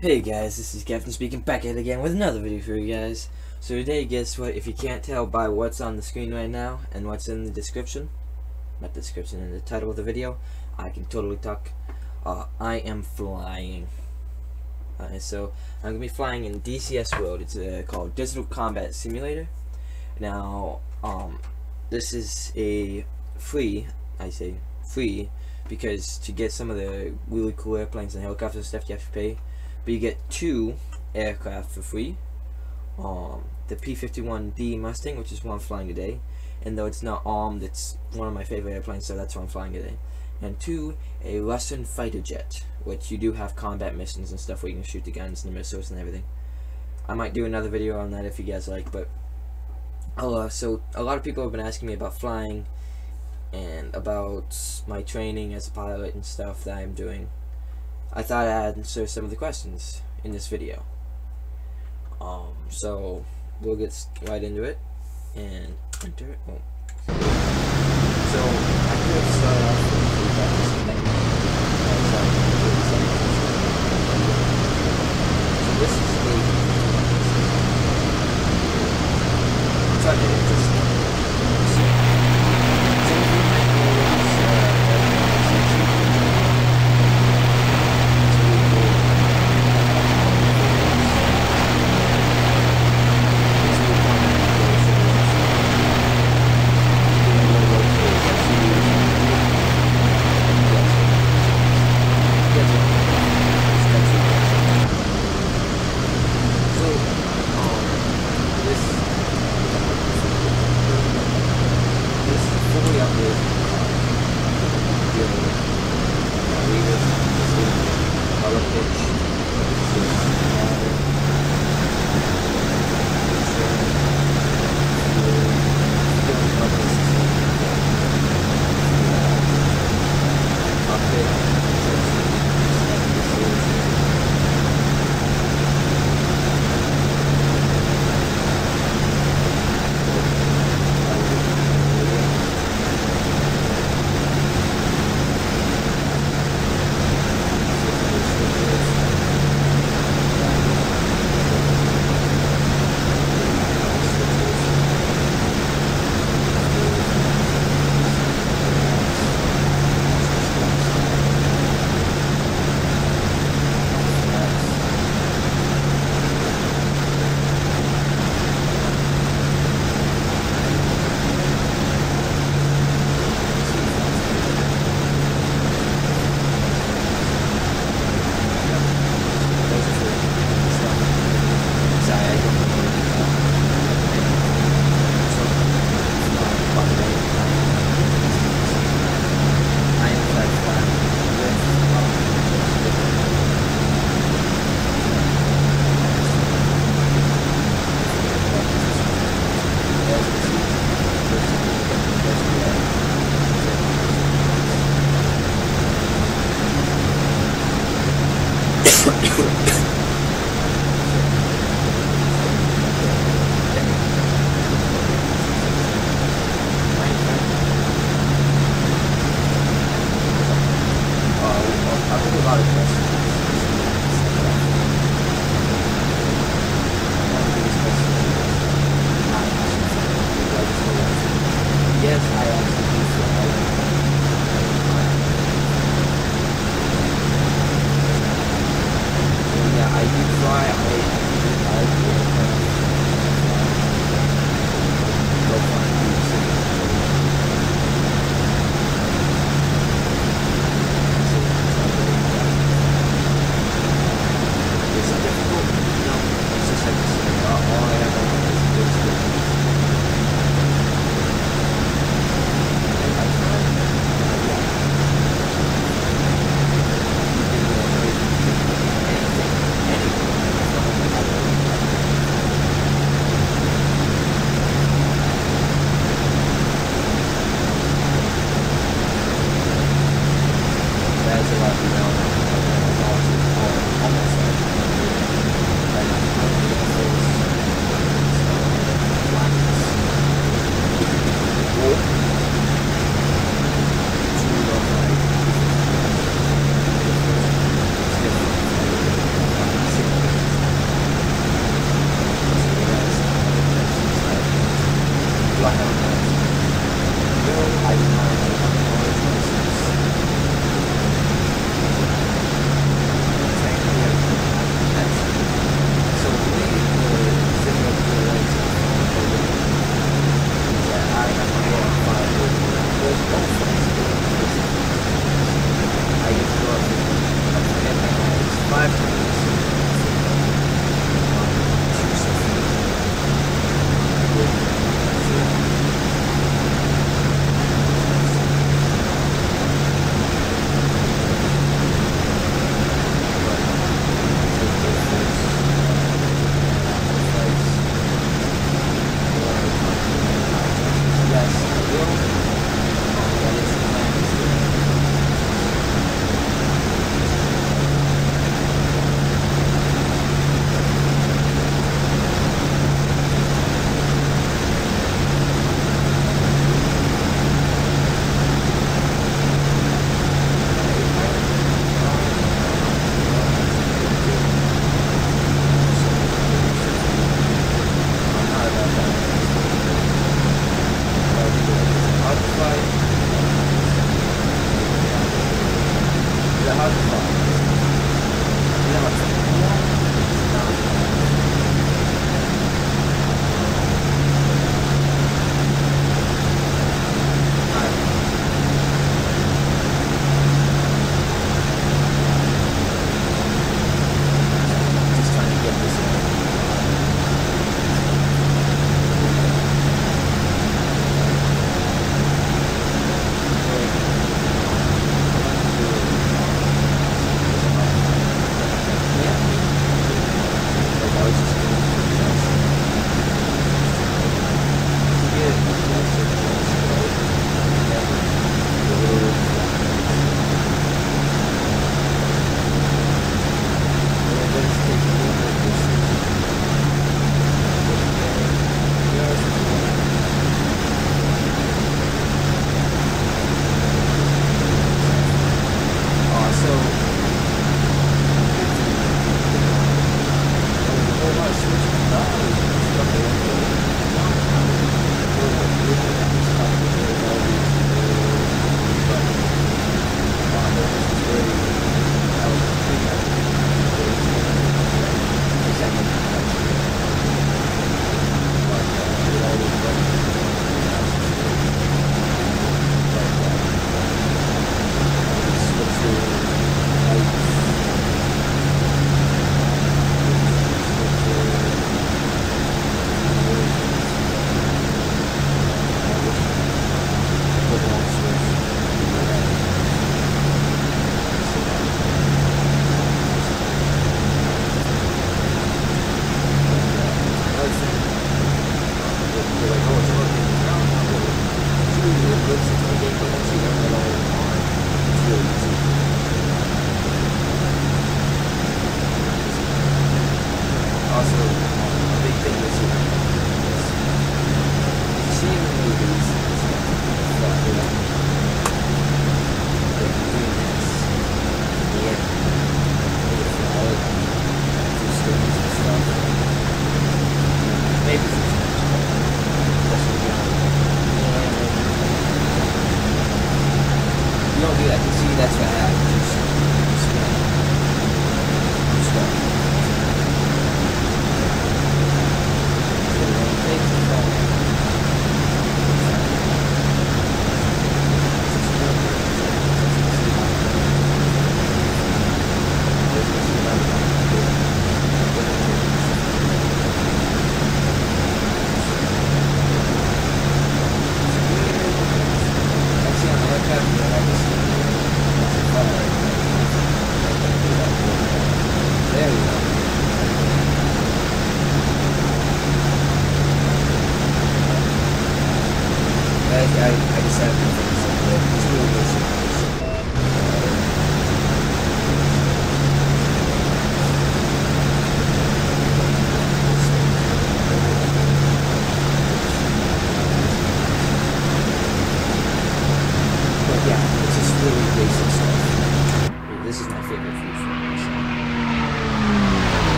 Hey guys, this is Captain speaking, back at it again with another video for you guys. So today, guess what, if you can't tell by what's on the screen right now and what's in the description, not the description, in the title of the video, I can totally talk. I am flying. So I'm going to be flying in DCS World. It's called Digital Combat Simulator. Now, this is a free, I say free, because to get some of the really cool airplanes and helicopters and stuff you have to pay. But you get 2 aircraft for free. The P-51D Mustang, which is one I'm flying today, and though it's not armed, it's one of my favorite airplanes, so that's what I'm flying today. And 2, a Russian fighter jet, which you do have combat missions and stuff where you can shoot the guns and the missiles and everything. I might do another video on that if you guys like, but so a lot of people have been asking me about flying and about my training as a pilot and stuff that I'm doing. I thought I'd answer some of the questions in this video. So we'll get right into it and enter it. Oh. So I could start off with the practice thing. So this is the try to just I do fly.